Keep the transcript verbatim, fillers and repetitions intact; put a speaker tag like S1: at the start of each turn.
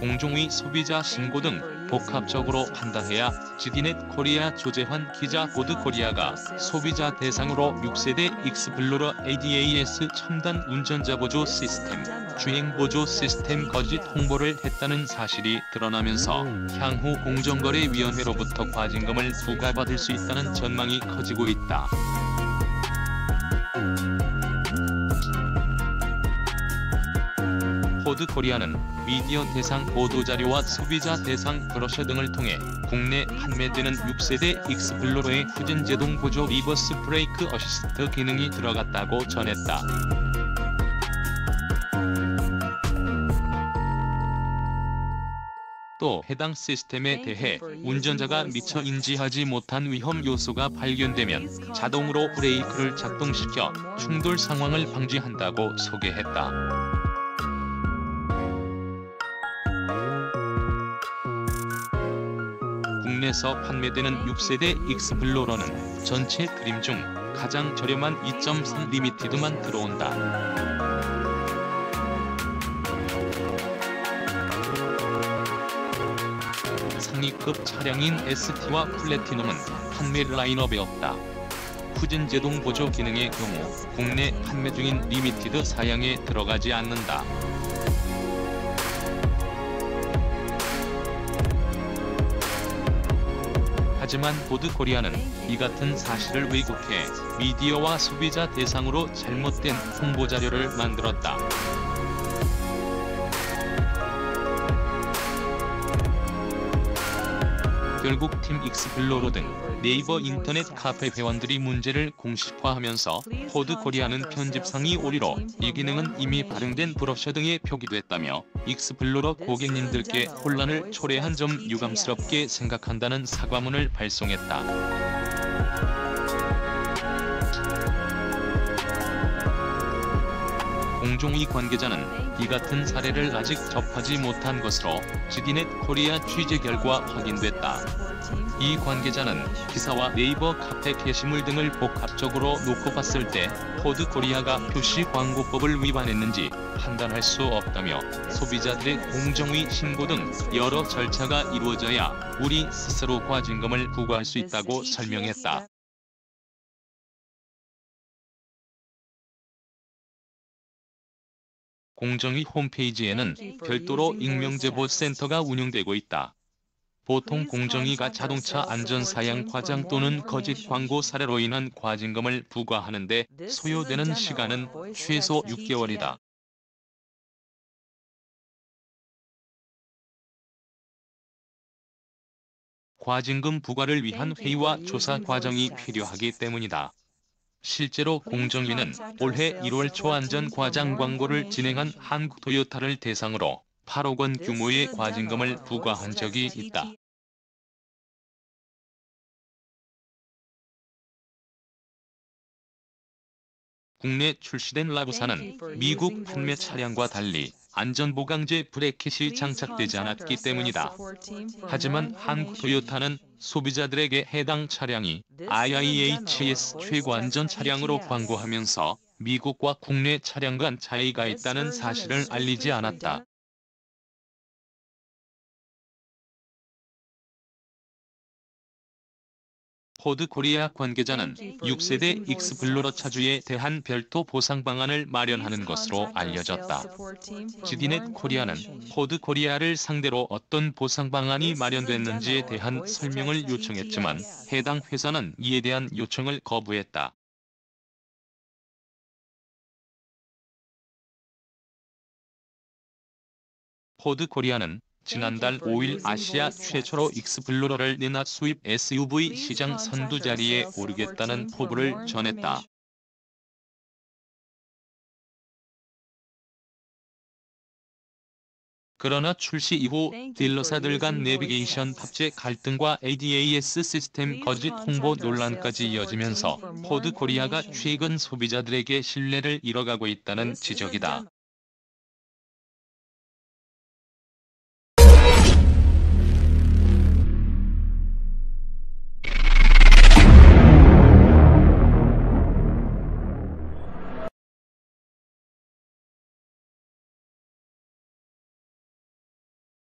S1: 공정위 소비자 신고 등 복합적으로 판단해야 지디넷 코리아 조재환 기자 보드코리아가 소비자 대상으로 육 세대 익스플로러 에이디에이에스 첨단 운전자 보조 시스템, 주행 보조 시스템 거짓 홍보를 했다는 사실이 드러나면서 향후 공정거래위원회로부터 과징금을 부과받을 수 있다는 전망이 커지고 있다. 보드코리아는 미디어 대상 보도자료와 소비자 대상 브로셔 등을 통해 국내 판매되는 육 세대 익스플로러의 후진 제동 보조 리버스 브레이크 어시스트 기능이 들어갔다고 전했다. 또 해당 시스템에 대해 운전자가 미처 인지하지 못한 위험 요소가 발견되면 자동으로 브레이크를 작동시켜 충돌 상황을 방지한다고 소개했다. 국내에서 판매되는 육 세대 익스플로러는 전체 트림 중 가장 저렴한 이 점 삼 리미티드만 들어온다. 상위급 차량인 에스티와 플래티넘은 판매 라인업에 없다. 후진 제동 보조 기능의 경우 국내 판매 중인 리미티드 사양에 들어가지 않는다. 하지만 보드코리아는 이 같은 사실을 왜곡해 미디어와 소비자 대상으로 잘못된 홍보자료를 만들었다. 결국 팀 익스플로러 등 네이버 인터넷 카페 회원들이 문제를 공식화하면서 보드코리아는 편집상의 오류로 이 기능은 이미 발행된 브로셔 등에 표기됐다며 익스플로러 고객님들께 혼란을 초래한 점 유감스럽게 생각한다는 사과문을 발송했다. 공정위 관계자는 이 같은 사례를 아직 접하지 못한 것으로 지디넷 코리아 취재 결과 확인됐다. 이 관계자는 기사와 네이버 카페 게시물 등을 복합적으로 놓고 봤을 때 보드코리아가 표시광고법을 위반했는지 판단할 수 없다며 소비자들의 공정위 신고 등 여러 절차가 이루어져야 우리 스스로 과징금을 부과할 수 있다고 설명했다. 공정위 홈페이지에는 별도로 익명제보센터가 운영되고 있다. 보통 공정위가 자동차 안전사양 과장 또는 거짓 광고 사례로 인한 과징금을 부과하는 데 소요되는 시간은 최소 육 개월이다. 과징금 부과를 위한 회의와 조사 과정이 필요하기 때문이다. 실제로 공정위는 올해 일월 초안전 과장 광고를 진행한 한국토요타를 대상으로 팔억 원 규모의 과징금을 부과한 적이 있다. 국내 출시된 라구사는 미국 판매 차량과 달리 안전보강제 브레킷이 장착되지 않았기 때문이다. 하지만 한국 토요타는 소비자들에게 해당 차량이 아이아이에이치에스 최고안전 차량으로 광고하면서 미국과 국내 차량 간 차이가 있다는 사실을 알리지 않았다. 보드코리아 관계자는 육 세대 익스플로러 차주에 대한 별도 보상 방안을 마련하는 것으로 알려졌다. 지디넷 코리아는 보드코리아를 상대로 어떤 보상 방안이 마련됐는지에 대한 설명을 요청했지만 해당 회사는 이에 대한 요청을 거부했다. 보드코리아는 지난달 오 일 아시아 최초로 익스플로러를 내놔 수입 에스유브이 시장 선두 자리에 오르겠다는 포부를 전했다. 그러나 출시 이후 딜러사들 간 내비게이션 탑재 갈등과 에이디에이에스 시스템 거짓 홍보 논란까지 이어지면서 보드코리아가 최근 소비자들에게 신뢰를 잃어가고 있다는 지적이다.